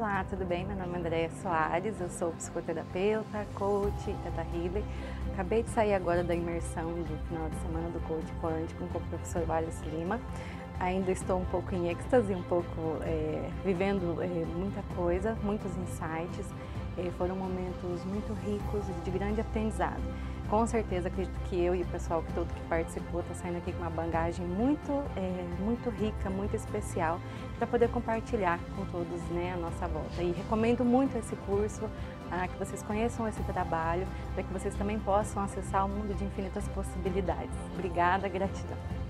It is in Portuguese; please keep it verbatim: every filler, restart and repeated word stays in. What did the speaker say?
Olá, tudo bem? Meu nome é Andréia Soares, eu sou psicoterapeuta, coach, teta healer. Acabei de sair agora da imersão do final de semana do coach quântico com o professor Wallace Lima. Ainda estou um pouco em êxtase, um pouco é, vivendo é, muita coisa, muitos insights. É, foram momentos muito ricos e de grande aprendizado. Com certeza acredito que eu e o pessoal que todo que participou está saindo aqui com uma bagagem muito, é, muito rica, muito especial para poder compartilhar com todos, né, a nossa volta. E recomendo muito esse curso, ah, que vocês conheçam esse trabalho, para que vocês também possam acessar o mundo de infinitas possibilidades. Obrigada, gratidão.